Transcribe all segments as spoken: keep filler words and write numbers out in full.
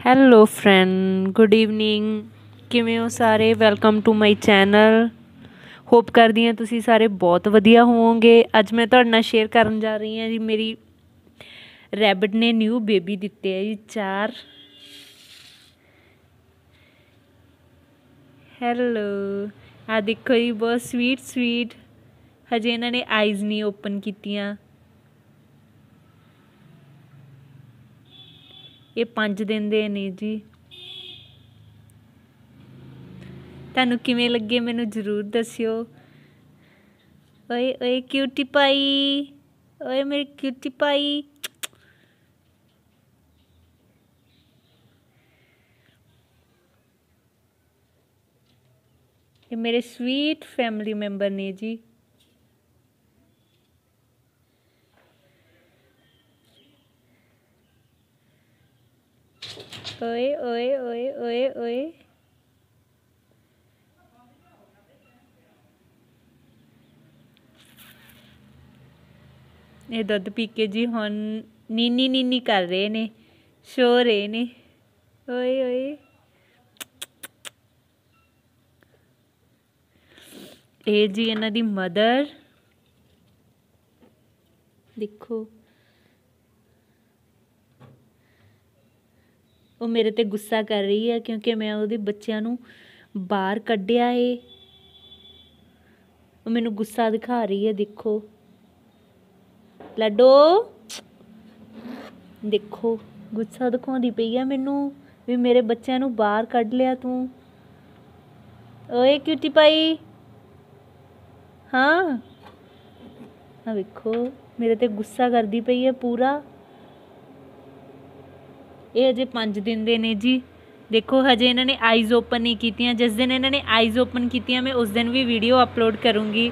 Hello friend, good evening. ਕਿਵੇਂ ਹੋ ਸਾਰੇ? Welcome to my channel. Hope ਕਰਦੀ ਹਾਂ ਤੁਸੀਂ ਸਾਰੇ ਬਹੁਤ ਵਧੀਆ ਹੋਵੋਗੇ। ਅੱਜ ਮੈਂ ਤੁਹਾਡੇ ਨਾਲ ਸ਼ੇਅਰ ਕਰਨ ਜਾ ਰਹੀ ਹਾਂ ਜੀ, ਮੇਰੀ ਰੈਬਿਟ ਨੇ ਨਿਊ ਬੇਬੀ ਦਿੱਤੇ ਹੈ ਜੀ ਚਾਰ। ਹੈਲੋ, ਆ ਦੇਖੋ ਜੀ, ਬਹੁਤ ਸਵੀਟ ਸਵੀਟ। ਹਜੇ ਇਹਨਾਂ ਨੇ ਆਈਜ਼ ਨਹੀਂ ਓਪਨ ਕੀਤੀਆਂ। ਇਹ ਪੰਜ ਦਿਨ ਦੇ ਨੇ ਜੀ। ਤੁਹਾਨੂੰ ਕਿਵੇਂ ਲੱਗੇ ਮੈਨੂੰ ਜ਼ਰੂਰ ਦੱਸਿਓ। ਓਏ ਓਏ ਕਿਊਟੀ ਪਾਈ, ਓਏ ਮੇਰੀ ਕਿਊਟੀ ਪਾਈ। ਇਹ ਮੇਰੇ ਸਵੀਟ ਫੈਮਿਲੀ ਮੈਂਬਰ ਨੇ ਜੀ। ਓਏ ਓਏ ਓਏ ਓਏ ਓਏ। ਇਹ ਦੁੱਧ ਪੀ ਕੇ ਜੀ ਹੁਣ ਨੀਨੀ ਨੀਨੀ ਕਰ ਰਹੇ ਨੇ, ਸੋ ਰਹੇ ਨੇ। ਓਏ ਓਏ। ਇਹ ਜੀ ਇਹਨਾਂ ਦੀ ਮਦਰ, ਦੇਖੋ। ਉਹ ਮੇਰੇ ਤੇ ਗੁੱਸਾ ਕਰ ਰਹੀ ਹੈ ਕਿਉਂਕਿ ਮੈਂ ਉਹਦੇ ਬੱਚਿਆਂ ਨੂੰ ਬਾਹਰ ਕੱਢਿਆ ਏ। ਉਹ ਮੈਨੂੰ ਗੁੱਸਾ ਦਿਖਾ ਰਹੀ ਹੈ, ਦੇਖੋ। ਲੱਡੋ, ਦੇਖੋ ਗੁੱਸਾ ਦਿਖਾਉਂਦੀ ਪਈ ਆ ਮੈਨੂੰ ਵੀ ਮੇਰੇ ਬੱਚਿਆਂ ਨੂੰ ਬਾਹਰ ਕੱਢ ਲਿਆ ਤੂੰ। ਓਏ ਕਿਊਟੀ ਪਾਈ। ਹਾਂ, ਆ ਵੇਖੋ ਮੇਰੇ ਤੇ ਗੁੱਸਾ ਕਰਦੀ ਪਈ ਹੈ ਪੂਰਾ। ਇਹ ਅਜੇ ਪੰਜ ਦਿਨ ਦੇ ਨੇ ਜੀ। ਦੇਖੋ ਹਜੇ ਇਹਨਾਂ ਨੇ ਆਈਜ਼ ਓਪਨ ਨਹੀਂ ਕੀਤੀਆਂ। ਜਿਸ ਦਿਨ ਇਹਨਾਂ ਨੇ ਆਈਜ਼ ਓਪਨ ਕੀਤੀਆਂ ਮੈਂ ਉਸ ਦਿਨ ਵੀ ਵੀਡੀਓ ਅਪਲੋਡ ਕਰੂੰਗੀ।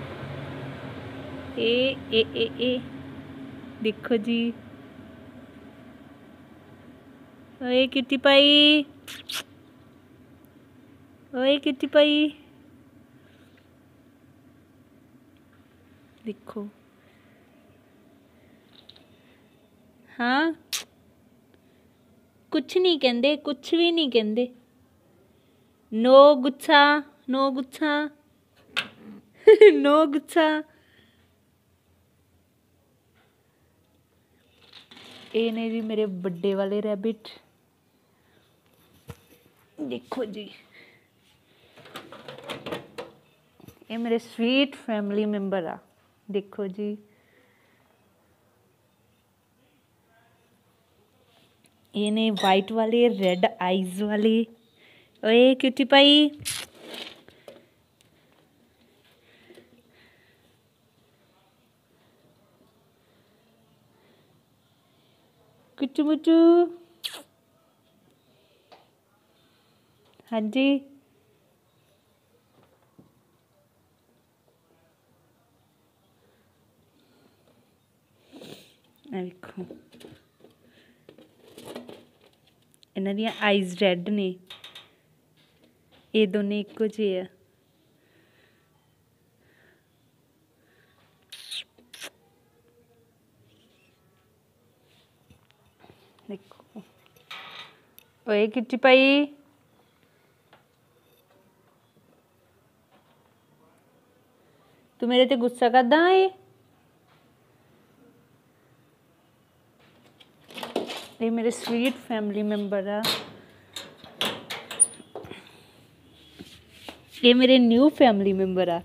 ਇਹ ਇਹ ਇਹ ਇਹ ਦੇਖੋ ਜੀ। ਓਏ ਕਿੱਟੀ ਪਾਈ, ਓਏ ਕਿੱਟੀ ਪਾਈ। ਦੇਖੋ, ਹਾਂ ਕੁਛ ਨਹੀਂ ਕਹਿੰਦੇ, ਕੁਛ ਵੀ ਨਹੀਂ ਕਹਿੰਦੇ। ਨੋ ਗੁੱਸਾ, ਨੋ ਗੁੱਸਾ, ਨੋ ਗੁੱਸਾ। ਇਹ ਨੇ ਜੀ ਮੇਰੇ ਵੱਡੇ ਵਾਲੇ ਰੈਬਿਟ, ਦੇਖੋ ਜੀ। ਇਹ ਮੇਰੇ ਸਵੀਟ ਫੈਮਿਲੀ ਮੈਂਬਰ ਆ, ਦੇਖੋ ਜੀ। ਇਹ ਨੇ ਵਾਈਟ ਵਾਲੇ, ਰੈਡ ਆਈਜ਼ ਵਾਲੇ। ਓਏ ਕਿਊਟੀ ਪਾਈ। ਕਿਚੂ ਮੁਚੂ, ਹਾਂਜੀ। ਆ ਵੇਖੋ, ਇਹਨਾਂ ਦੀਆਂ ਆਈਜ਼ ਰੈਡ ਨੇ। ਇਹ ਦੋਨੇ ਇੱਕੋ ਜਿਹੇ ਆ। ਦੇਖੋ, ਓਏ ਕਿੱਟੀ ਪਾਈ। ਤੂੰ ਮੇਰੇ ਤੇ ਗੁੱਸਾ ਕਰਦਾ ਏ। ਇਹ ਮੇਰੇ ਸਵੀਟ ਫੈਮਿਲੀ ਮੈਂਬਰ ਆ। ਇਹ ਮੇਰੇ ਨਿਊ ਫੈਮਿਲੀ ਮੈਂਬਰ ਆ।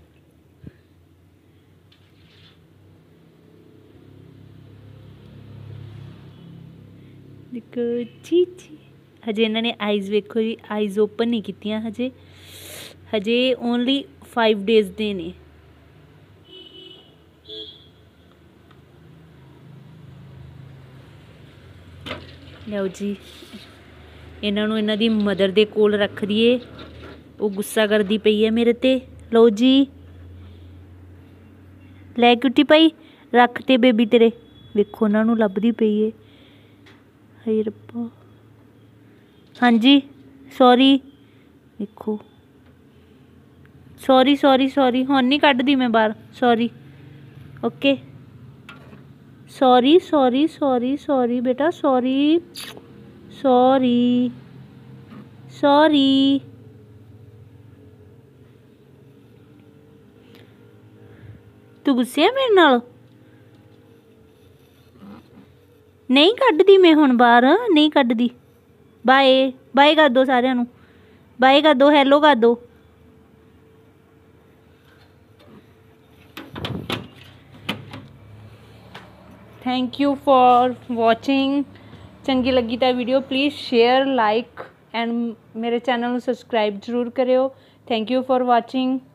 ਦੇਖੋ ਜੀ ਜੀ। ਹਜੇ ਇਹਨਾਂ ਨੇ ਆਈਜ਼ ਵੇਖੋ ਜੀ, ਆਈਜ਼ ਓਪਨ ਨਹੀਂ ਕੀਤੀਆਂ ਹਜੇ। ਹਜੇ ਓਨਲੀ ਫਾਈਵ ਡੇਜ਼ ਦੇ ਨੇ। ਲਓ ਜੀ, ਇਹਨਾਂ ਨੂੰ ਇਹਨਾਂ ਦੀ ਮਦਰ ਦੇ ਕੋਲ ਰੱਖ ਦਈਏ। ਉਹ ਗੁੱਸਾ ਕਰਦੀ ਪਈ ਹੈ ਮੇਰੇ ਤੇ। ਲਓ ਜੀ, ਲੈ ਕਿਊਟੀ ਪਾਈ, ਰੱਖ ਤੇ ਬੇਬੀ ਤੇਰੇ। ਵੇਖੋ ਉਹਨਾਂ ਨੂੰ ਲੱਭਦੀ ਪਈ ਹੈ। ਹਾਏ ਰੱਬਾ, ਹਾਂਜੀ ਸੌਰੀ। ਦੇਖੋ, ਸੌਰੀ ਸੌਰੀ ਸੌਰੀ। ਹੁਣ ਨਹੀਂ ਕੱਢਦੀ ਮੈਂ ਬਾਹਰ, sorry. Okay, sorry sorry sorry sorry ਬੇਟਾ, ਸੌਰੀ सॉरी सॉरी। तू गुस्से है मेरे नाल? नहीं कड्डदी मैं हुण बाहर, नहीं कड्डदी। बाय बाय कर दो सारिਆਂ ਨੂੰ, बाय कर दो, हैलो कर दो। Thank you for watching. चंगी लगी तो video please share like and मेरे चैनल को सब्सक्राइब जरूर करियो। Thank you for watching.